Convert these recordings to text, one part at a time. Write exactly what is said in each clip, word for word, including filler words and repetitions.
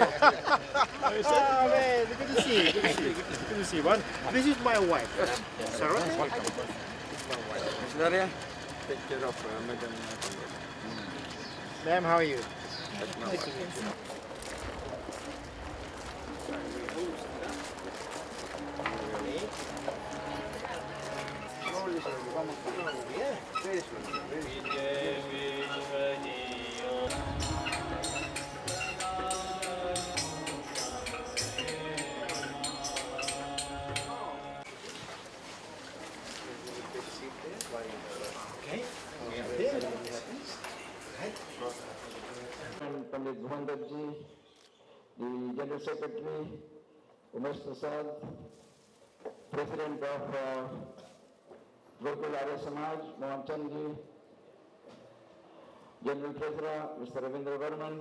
Oh man, good to see you. Good to see you. Good to see you, man. This is my wife, Sarah. Welcome. This is my wife. Miss Daria, take care of uh, Madam. Ma'am, how are you? That's my Nice to wife. meet you. Slowly, slowly. Vamos slowly. Yeah, very slowly. Very slowly. Okay. And Pandit Bhuvandarji, the General Secretary, Umesh Prasad, President of uh, Gokul Arya Samaj, Mohan Chandji, General Treasurer, Mister Ravindra Varman.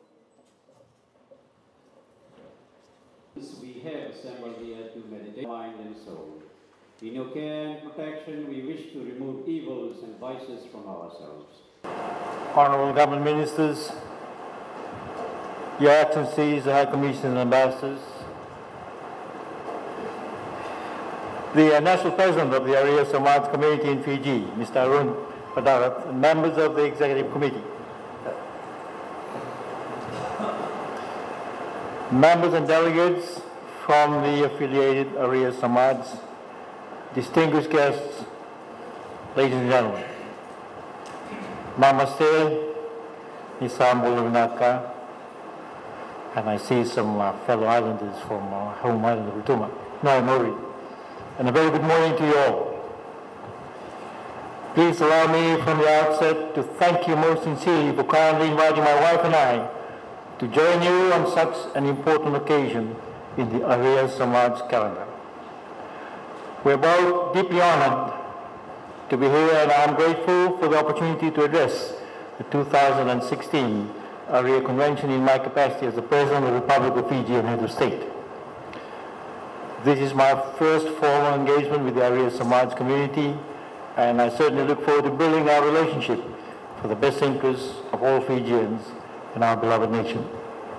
We have assembled here to meditate mind and soul. In your care and protection, we wish to remove evils and vices from ourselves. Honorable Government Ministers, Your Excellencies, the High Commissioners and Ambassadors, the uh, National President of the Arya Samaj Community in Fiji, Mister Arun Padarat, and members of the Executive Committee, members and delegates from the affiliated Arya Samaj, distinguished guests, ladies and gentlemen. Namaste, Nisam Bulavinaka, and I see some uh, fellow islanders from uh, home island of Rutuma, Nai Mori. And a very good morning to you all. Please allow me from the outset to thank you most sincerely for kindly inviting my wife and I to join you on such an important occasion in the Arya Samaj calendar. We're both deeply honored to be here, and I'm grateful for the opportunity to address the two thousand sixteen Arya Convention in my capacity as the President of the Republic of Fiji and Head of State. This is my first formal engagement with the Arya Samaj community, and I certainly look forward to building our relationship for the best interests of all Fijians and our beloved nation.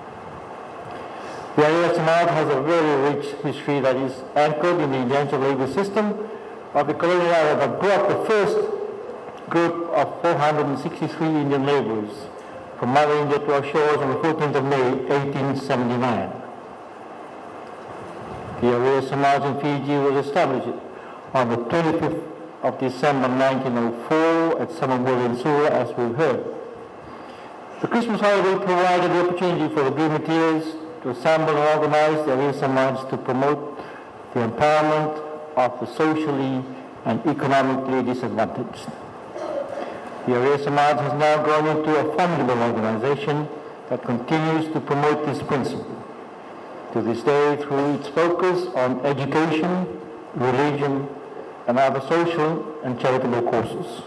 The Arya Samaj has a very rich history that is anchored in the indentured labor system of the colonial era that brought the first group of four hundred sixty-three Indian laborers from Mother India to our shores on the fourteenth of May, eighteen seventy-nine. The Arya Samaj in Fiji was established on the twenty-fifth of December nineteen oh four at Samamura in Sura, as we've heard. The Christmas holiday provided the opportunity for the Grimatiers to assemble and organize the Arya Samaj to promote the empowerment of the socially and economically disadvantaged. The Arya Samaj has now grown into a formidable organization that continues to promote this principle to this day through its focus on education, religion, and other social and charitable causes.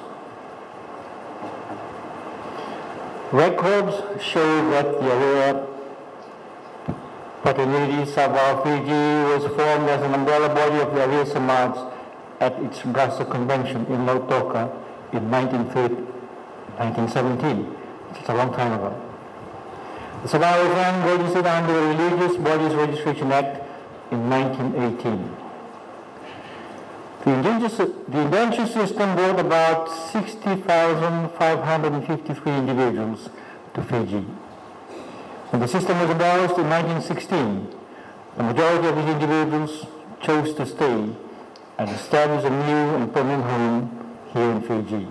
Records show that the Arya Pratinidhi Sabha Fiji was formed as an umbrella body of the Arya Samaj at its Brasa Convention in Lautoka in nineteen seventeen, which is a long time ago. The Sabha was then registered under the Religious Bodies Registration Act in nineteen eighteen. The indenture, the indenture system brought about sixty thousand five hundred fifty-three individuals to Fiji. When the system was abolished in nineteen sixteen, the majority of these individuals chose to stay and establish a new and permanent home here in Fiji.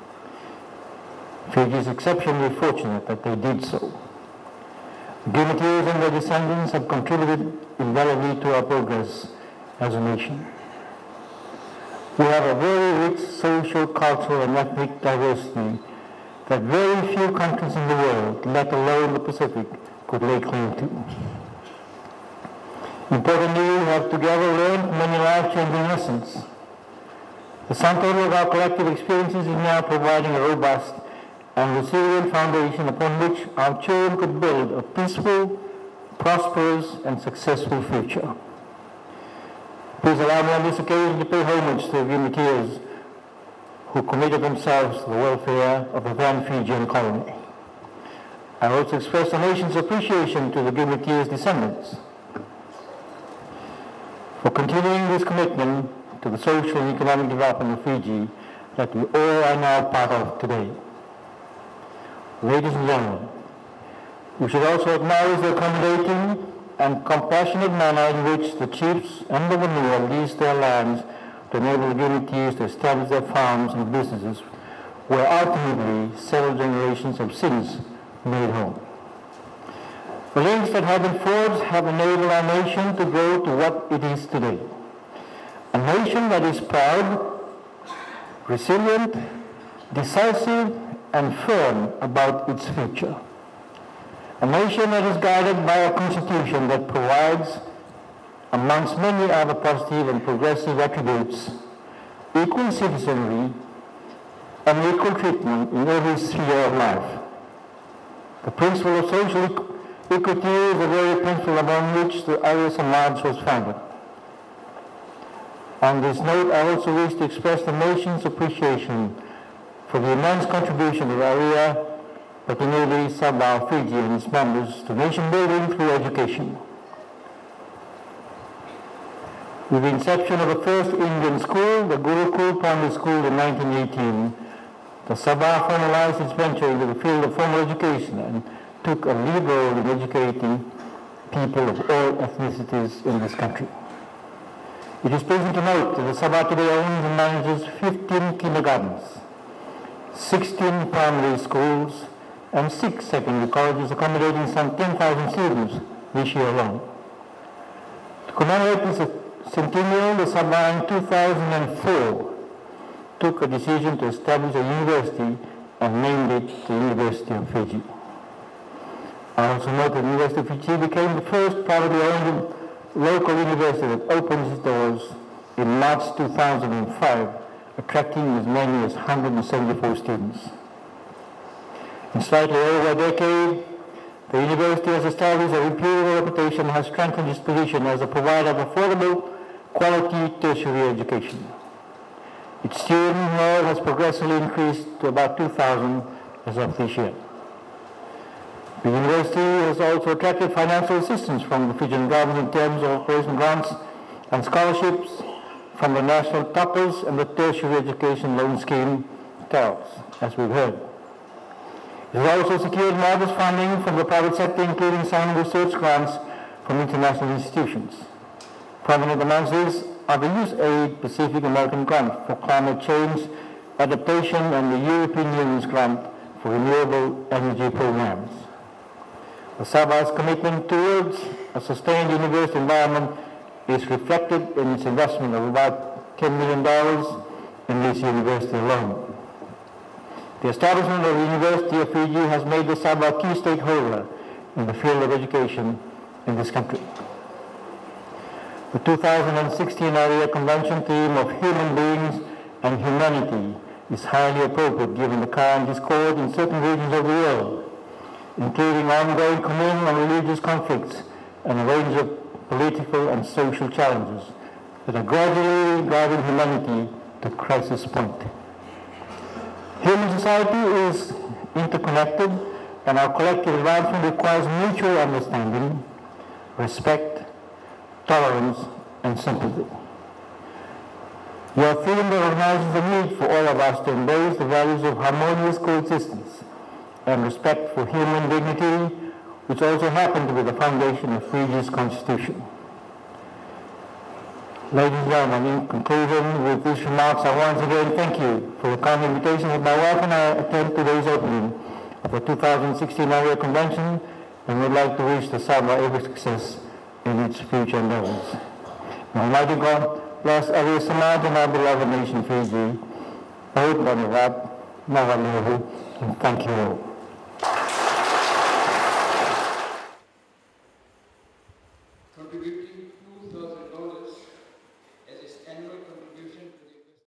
Fiji is exceptionally fortunate that they did so. The Grimatiers and their descendants have contributed invaluably to our progress as a nation. We have a very rich social, cultural, and ethnic diversity that very few countries in the world, let alone the Pacific, could lay claim to. Importantly, we have together learned many life-changing lessons. The sum total of our collective experiences is now providing a robust and resilient foundation upon which our children could build a peaceful, prosperous, and successful future. Please allow me on this occasion to pay homage to the Grimatiers who committed themselves to the welfare of the then Fijian colony. I also express the nation's appreciation to the Gimiti's descendants for continuing this commitment to the social and economic development of Fiji that we all are now part of today. Ladies and gentlemen, we should also acknowledge the accommodating and compassionate manner in which the chiefs and the Vanua leased their lands to enable the Gimitis to establish their farms and businesses, where ultimately several generations have since made home. The links that have been forged have enabled our nation to grow to what it is today. A nation that is proud, resilient, decisive, and firm about its future. A nation that is guided by a constitution that provides, amongst many other positive and progressive attributes, equal citizenry and equal treatment in every sphere of life. The principle of social equity is the very principle upon which the Arya Samaj was founded. On this note, I also wish to express the nation's appreciation for the immense contribution of Arya, particularly Sabah, Fiji, and its members to nation building through education. With the inception of the first Indian school, the Gurukul Primary School in nineteen eighteen, the Sabah formalized its venture into the field of formal education and took a lead role in educating people of all ethnicities in this country. It is pleasing to note that the Sabah today owns and manages fifteen kindergartens, sixteen primary schools, and six secondary colleges accommodating some ten thousand students this year alone. To commemorate this centennial, the Sabah in two thousand four took a decision to establish a university and named it the University of Fiji. I also note that the University of Fiji became the first privately owned local university that opened its doors in March two thousand five, attracting as many as one hundred seventy-four students. In slightly over a decade, the university has established a reputable reputation and has strengthened its position as a provider of affordable, quality tertiary education. Its student enrollment has progressively increased to about two thousand as of this year. The university has also attracted financial assistance from the Fijian government in terms of operation grants and scholarships from the National Toppers and the Tertiary Education Loan Scheme, TELS, as we've heard. It has also secured modest funding from the private sector, including some research grants from international institutions. Prominent amongst these are the U S A I D Pacific American Grant for Climate Change Adaptation and the European Union's Grant for Renewable Energy Programs. The Sabah's commitment towards a sustained university environment is reflected in its investment of about ten million dollars in this university alone. The establishment of the University of Fiji has made the Sabah a key stakeholder in the field of education in this country. The two thousand sixteen Arya Convention theme of human beings and humanity is highly appropriate given the current discord in certain regions of the world, including ongoing communal and religious conflicts and a range of political and social challenges that are gradually driving humanity to crisis point. Human society is interconnected, and our collective advancement requires mutual understanding, respect, tolerance, and sympathy. Your theme recognizes the need for all of us to embrace the values of harmonious coexistence and respect for human dignity, which also happen to be the foundation of Fiji's constitution. Ladies and gentlemen, in conclusion with these remarks, I once again thank you for the kind invitation that my wife and I attend today's opening of the two thousand sixteen Arya Convention, and would like to wish the Sabah every success in its future endeavors. May Almighty God bless Arya Samaj and our beloved nation Fiji. Ahit Banivat, Navalehu, and thank you all.